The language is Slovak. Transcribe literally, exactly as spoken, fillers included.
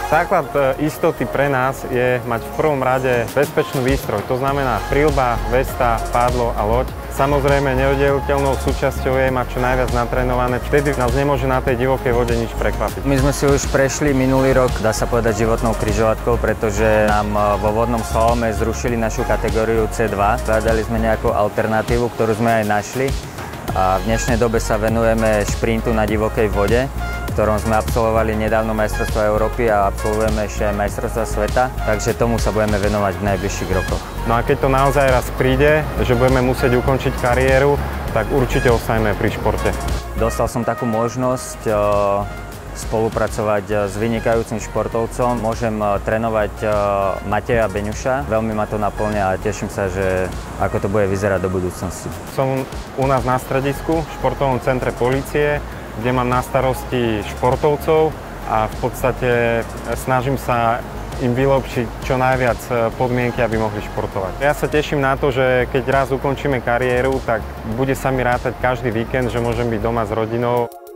Základ istoty pre nás je mať v prvom rade bezpečný výstroj, to znamená prilba, vesta, pádlo a loď. Samozrejme, neoddeliteľnou súčasťou je mať čo najviac natrénované, vtedy nás nemôže na tej divokej vode nič prekvapiť. My sme si už prešli minulý rok, dá sa povedať, životnou križovatkou, pretože nám vo vodnom slalome zrušili našu kategóriu cé dva. Hľadali sme nejakú alternatívu, ktorú sme aj našli. A v dnešnej dobe sa venujeme šprintu na divokej vode, v ktorom sme absolvovali nedávno majstrovstvá Európy a absolvujeme ešte aj majstrovstvá sveta, takže tomu sa budeme venovať v najbližších rokoch. No a keď to naozaj raz príde, že budeme musieť ukončiť kariéru, tak určite ostaňme pri športe. Dostal som takú možnosť e, spolupracovať s vynikajúcim športovcom. Môžem trénovať e, Mateja Beňuša. Veľmi ma to naplňa a teším sa, že ako to bude vyzerať do budúcnosti. Som u nás na stredisku, v športovom centre polície, kde mám na starosti športovcov a v podstate snažím sa im vylepšiť čo najviac podmienky, aby mohli športovať. Ja sa teším na to, že keď raz ukončíme kariéru, tak bude sa mi rátať každý víkend, že môžem byť doma s rodinou.